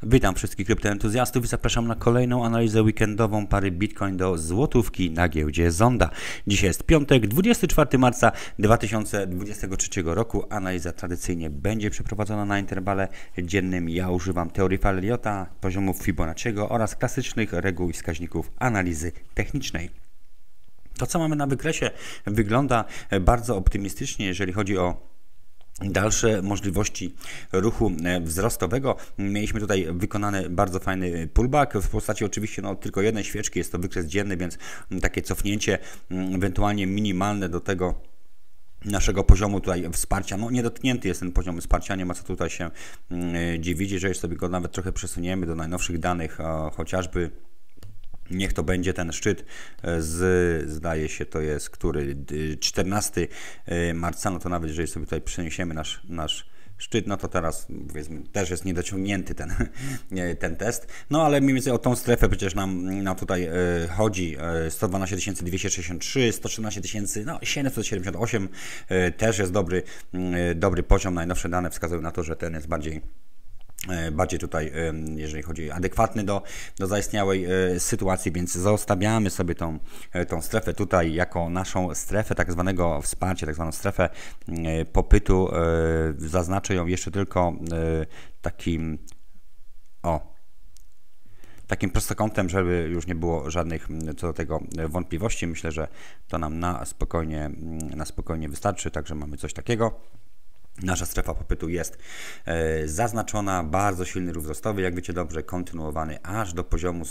Witam wszystkich kryptoentuzjastów i zapraszam na kolejną analizę weekendową pary Bitcoin do złotówki na giełdzie Zonda. Dzisiaj jest piątek, 24 marca 2023 roku. Analiza tradycyjnie będzie przeprowadzona na interwale dziennym. Ja używam teorii Falleliota, poziomów Fibonacciego oraz klasycznych reguł i wskaźników analizy technicznej. To, co mamy na wykresie, wygląda bardzo optymistycznie, jeżeli chodzi o dalsze możliwości ruchu wzrostowego. Mieliśmy tutaj wykonany bardzo fajny pullback w postaci oczywiście tylko jednej świeczki, jest to wykres dzienny, więc takie cofnięcie ewentualnie minimalne do tego naszego poziomu tutaj wsparcia. No niedotknięty jest ten poziom wsparcia, nie ma co tutaj się dziwić, jeżeli sobie go nawet trochę przesuniemy do najnowszych danych, chociażby niech to będzie ten szczyt zdaje się, to jest który 14 marca, no to nawet jeżeli sobie tutaj przeniesiemy nasz szczyt, no to teraz powiedzmy też jest niedociągnięty ten test, no ale mniej więcej o tą strefę przecież nam tutaj chodzi. 112 263, 113 778 też jest dobry poziom. Najnowsze dane wskazują na to, że ten jest bardziej tutaj, jeżeli chodzi adekwatny do zaistniałej sytuacji, więc zostawiamy sobie tą strefę tutaj jako naszą strefę tak zwanego wsparcia, tak zwaną strefę popytu. Zaznaczę ją jeszcze tylko takim prostokątem, żeby już nie było żadnych co do tego wątpliwości. Myślę, że to nam na spokojnie wystarczy, także mamy coś takiego. Nasza strefa popytu jest zaznaczona, bardzo silny ruch wzrostowy, jak wiecie dobrze, kontynuowany aż do poziomu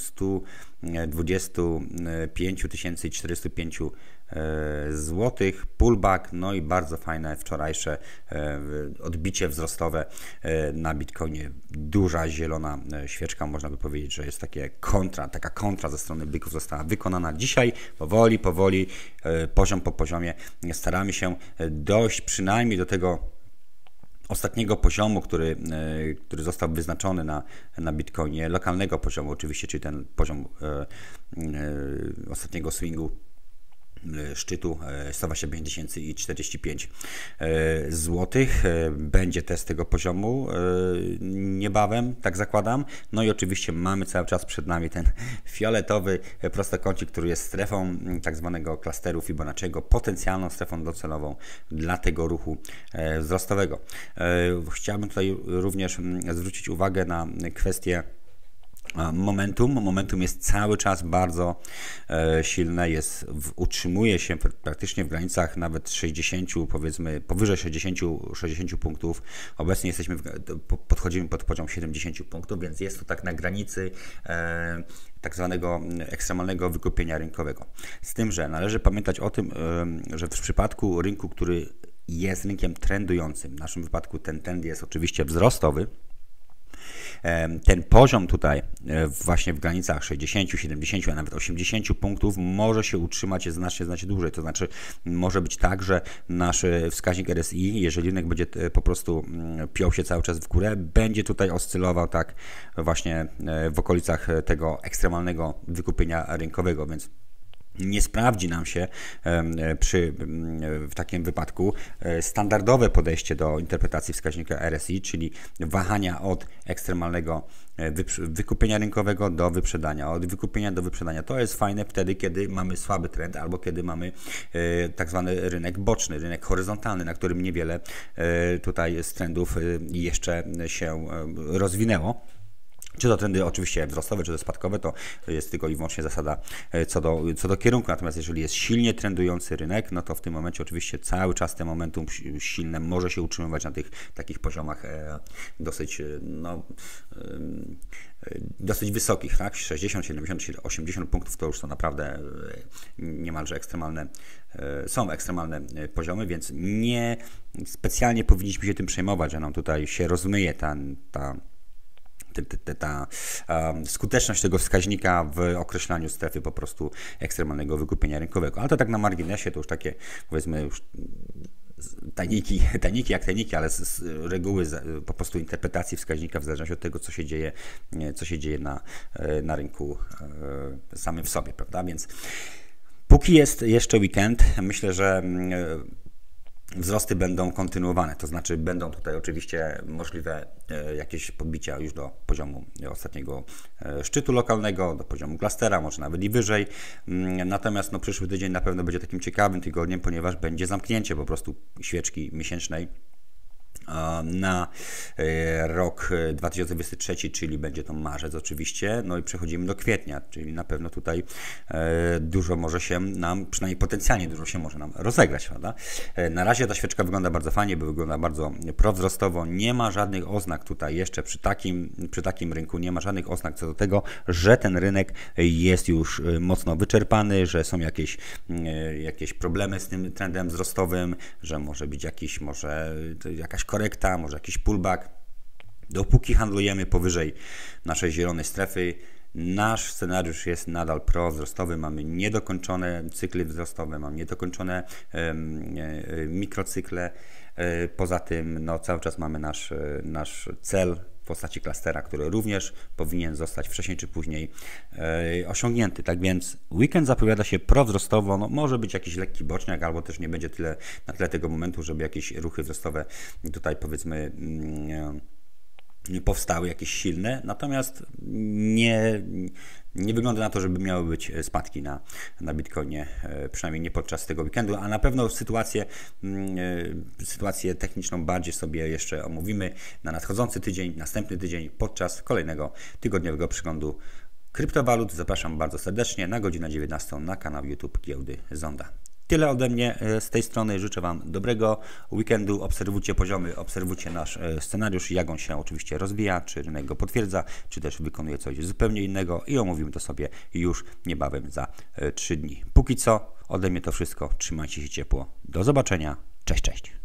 125 405 zł, pullback, no i bardzo fajne wczorajsze odbicie wzrostowe na Bitcoinie. Duża zielona świeczka, można by powiedzieć, że jest taka kontra ze strony byków została wykonana. Dzisiaj powoli, poziom po poziomie staramy się dojść przynajmniej do tego ostatniego poziomu, który został wyznaczony na Bitcoinie, lokalnego poziomu oczywiście, czyli ten poziom ostatniego swingu szczytu 125 045 zł. Będzie test tego poziomu niebawem, tak zakładam. No i oczywiście mamy cały czas przed nami ten fioletowy prostokącik, który jest strefą tak zwanego klasteru Fibonacciego, potencjalną strefą docelową dla tego ruchu wzrostowego. Chciałbym tutaj również zwrócić uwagę na kwestię Momentum jest cały czas bardzo silne, utrzymuje się praktycznie w granicach nawet 60, powiedzmy powyżej 60 punktów. Obecnie podchodzimy pod poziom 70 punktów, więc jest to tak na granicy tak zwanego ekstremalnego wykupienia rynkowego. Z tym, że należy pamiętać o tym, że w przypadku rynku, który jest rynkiem trendującym, w naszym wypadku ten trend jest oczywiście wzrostowy, ten poziom tutaj właśnie w granicach 60, 70, a nawet 80 punktów może się utrzymać znacznie dłużej. To znaczy może być tak, że nasz wskaźnik RSI, jeżeli rynek będzie po prostu piął się cały czas w górę, będzie tutaj oscylował tak właśnie w okolicach tego ekstremalnego wykupienia rynkowego, więc nie sprawdzi nam się w takim wypadku standardowe podejście do interpretacji wskaźnika RSI, czyli wahania od ekstremalnego wykupienia rynkowego do wyprzedania. Od wykupienia do wyprzedania to jest fajne wtedy, kiedy mamy słaby trend albo kiedy mamy tak zwany rynek boczny, rynek horyzontalny, na którym niewiele tutaj z trendów jeszcze się rozwinęło. Czy to trendy oczywiście wzrostowe, czy to spadkowe, to jest tylko i wyłącznie zasada co do kierunku. Natomiast jeżeli jest silnie trendujący rynek, no to w tym momencie oczywiście cały czas te momentum silne może się utrzymywać na tych takich poziomach dosyć wysokich, tak? 60, 70, 80 punktów to już są naprawdę niemalże ekstremalne poziomy, więc nie specjalnie powinniśmy się tym przejmować, że nam tutaj się rozmyje ta skuteczność tego wskaźnika w określaniu strefy po prostu ekstremalnego wykupienia rynkowego. Ale to tak na marginesie, to już takie powiedzmy już tajniki, ale z reguły po prostu interpretacji wskaźnika w zależności od tego, co się dzieje na rynku samym w sobie, prawda? Więc póki jest jeszcze weekend, myślę, że wzrosty będą kontynuowane, to znaczy będą tutaj oczywiście możliwe jakieś podbicia już do poziomu ostatniego szczytu lokalnego, do poziomu klastera, może nawet i wyżej. Natomiast przyszły tydzień na pewno będzie takim ciekawym tygodniem, ponieważ będzie zamknięcie po prostu świeczki miesięcznej na rok 2023, czyli będzie to marzec oczywiście, no i przechodzimy do kwietnia, czyli na pewno tutaj dużo może się nam, przynajmniej potencjalnie dużo się może nam rozegrać, prawda? Na razie ta świeczka wygląda bardzo fajnie, bo wygląda bardzo prowzrostowo, nie ma żadnych oznak tutaj jeszcze przy takim rynku, nie ma żadnych oznak co do tego, że ten rynek jest już mocno wyczerpany, że są jakieś problemy z tym trendem wzrostowym, że może być jakaś korekta, może jakiś pullback. Dopóki handlujemy powyżej naszej zielonej strefy, nasz scenariusz jest nadal prowzrostowy, mamy niedokończone cykly wzrostowe, mamy niedokończone mikrocykle. Poza tym cały czas mamy nasz cel w postaci klastera, który również powinien zostać wcześniej czy później osiągnięty. Tak więc weekend zapowiada się prowzrostowo, może być jakiś lekki boczniak, albo też nie będzie na tyle tego momentu, żeby jakieś ruchy wzrostowe tutaj powiedzmy nie powstały jakieś silne, natomiast nie wygląda na to, żeby miały być spadki na Bitcoinie, przynajmniej nie podczas tego weekendu, a na pewno sytuację techniczną bardziej sobie jeszcze omówimy na nadchodzący tydzień, następny tydzień podczas kolejnego tygodniowego przeglądu kryptowalut. Zapraszam bardzo serdecznie na godzinę 19 na kanał YouTube Giełdy Zonda. Tyle ode mnie z tej strony. Życzę Wam dobrego weekendu. Obserwujcie poziomy, obserwujcie nasz scenariusz, jak on się oczywiście rozwija, czy rynek go potwierdza, czy też wykonuje coś zupełnie innego i omówimy to sobie już niebawem za 3 dni. Póki co ode mnie to wszystko. Trzymajcie się ciepło. Do zobaczenia. Cześć, cześć.